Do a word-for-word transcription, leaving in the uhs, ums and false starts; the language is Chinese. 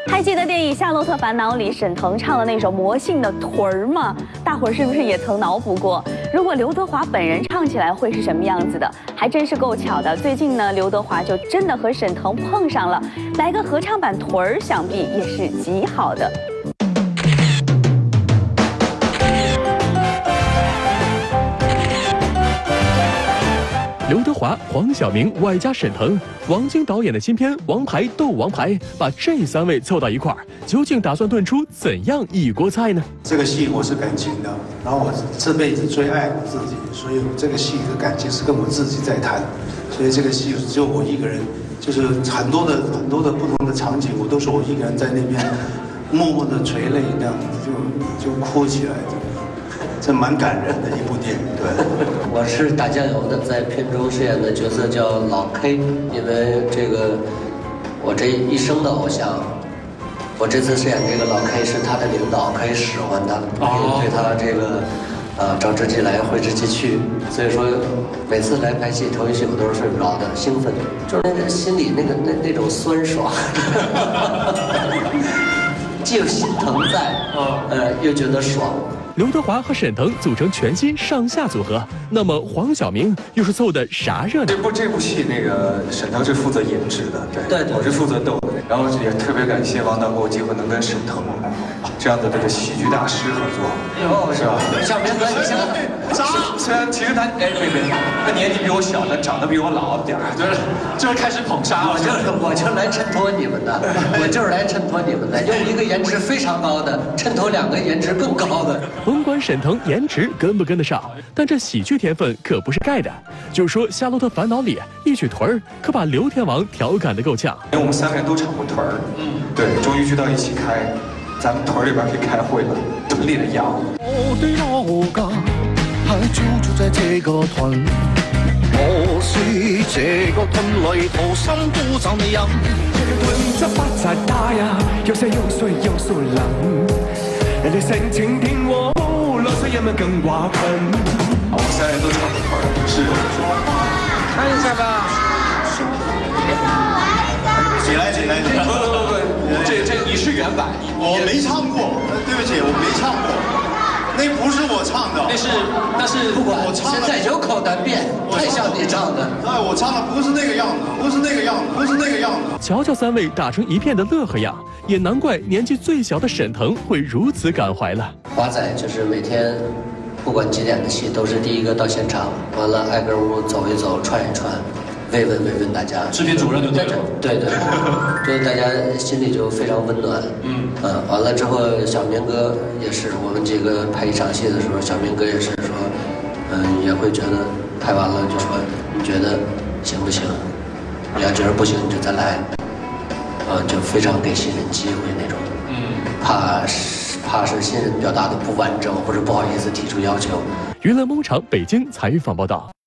还记得电影《夏洛特烦恼》里沈腾唱的那首《魔性的臀儿》吗？大伙儿是不是也曾脑补过，如果刘德华本人唱起来会是什么样子的？还真是够巧的。最近呢，刘德华就真的和沈腾碰上了，来个合唱版《臀儿》，想必也是极好的。 刘德华、黄晓明外加沈腾，王晶导演的新片《王牌斗王牌》，把这三位凑到一块儿，究竟打算炖出怎样一锅菜呢？ 这个戏我是感情的，然后我这辈子最爱我自己，所以我这个戏的感情是跟我自己在谈，所以这个戏只有我一个人，就是很多的很多的不同的场景，我都是我一个人在那边默默的垂泪，这样子就就哭起来。 这蛮感人的一部电影，对。 我是打酱油的，在片中饰演的角色叫老 K， 因为这个我这一生的偶像，我这次饰演这个老 K 是他的领导，可以使唤他，可以对他这个呃招之即来，挥之即去。所以说每次来拍戏头一宿都是睡不着的，兴奋，就是那个心里那个那那种酸爽，既有心疼在，呃又觉得爽。 刘德华和沈腾组成全新上下组合，那么黄晓明又是凑的啥热闹？ 这部这部戏，那个沈腾是负责颜值的，对，对对我是负责逗的。然后也特别感谢王导给我机会能跟沈腾这样的这个喜剧大师合作，哦，是吧？ 小明哥，你现在长，虽然其实他哎别别，他年纪比我小，但长得比我老点儿，就是就是开始捧杀了。 我就是我就来衬托你们的，我就是来衬托你们的，用一个颜值非常高的衬托两个颜值更高的。 甭管沈腾颜值跟不跟得上，但这喜剧天分可不是盖的。就说《夏洛特烦恼》里一曲臀儿，可把刘天王调侃得够呛。 因为我们三个人都唱过臀儿，嗯，对，终于聚到一起开，咱们屯里边可以开会了，屯里的羊。 我的老家还居住在这个屯，我是这个屯里土生土长的人。屯子发财大呀，有山有水有树林。 人哋性情天和，落水人们更华群。 我们三人都唱过团儿，是。 唱一下吧。 起来起来！ 不不不不，这这你是原版， 我没唱过，对不起，我没唱过，那不是我唱的， 那是那是不管， 我唱现在有口难辩，太像你唱的。 哎，我唱的不是那个样子，不是那个样子，不是那个样子。 瞧瞧三位打成一片的乐呵样。 也难怪年纪最小的沈腾会如此感怀了。 华仔就是每天，不管几点的戏，都是第一个到现场，完了挨个屋走一走，串一串，慰问慰问大家。 制片主任就对了。 对对，就是大家心里就非常温暖。嗯嗯，完了之后，小明哥也是，我们几个拍一场戏的时候，小明哥也是说，嗯，也会觉得拍完了就说，你觉得行不行？你要觉得不行，你就再来。 呃，就非常给新人机会那种，嗯，怕是怕是新人表达的不完整，或者不好意思提出要求。 娱乐梦场北京采访报道。